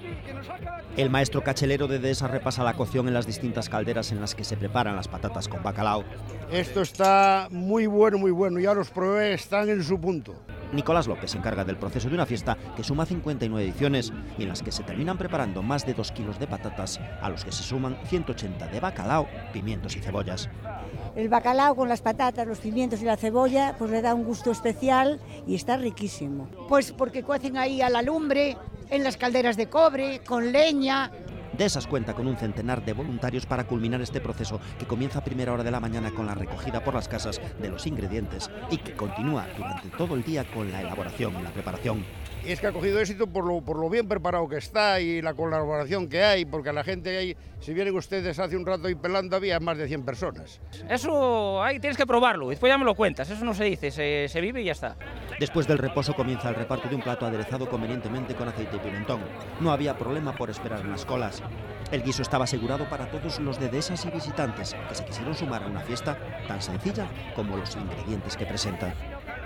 El maestro cachelero de Dehesa repasa la cocción en las distintas calderas en las que se preparan las patatas con bacalao. Esto está muy bueno, ya los probé, están en su punto. Nicolás López se encarga del proceso de una fiesta que suma 59 ediciones y en las que se terminan preparando más de 2 kilos de patatas, a los que se suman 180 de bacalao, pimientos y cebollas. El bacalao con las patatas, los pimientos y la cebolla, pues le da un gusto especial y está riquísimo. Pues porque cuecen ahí a la lumbre, en las calderas de cobre, con leña. Dehesas cuenta con un centenar de voluntarios para culminar este proceso, que comienza a primera hora de la mañana con la recogida por las casas de los ingredientes y que continúa durante todo el día con la elaboración y la preparación. Y es que ha cogido éxito por lo bien preparado que está y la colaboración que hay, porque a la gente ahí, si vienen ustedes hace un rato y pelando, había más de 100 personas. Eso ahí tienes que probarlo, después ya me lo cuentas, eso no se dice, se vive y ya está. Después del reposo comienza el reparto de un plato aderezado convenientemente con aceite y pimentón. No había problema por esperar en las colas. El guiso estaba asegurado para todos los de Dehesas y visitantes que se quisieron sumar a una fiesta tan sencilla como los ingredientes que presenta.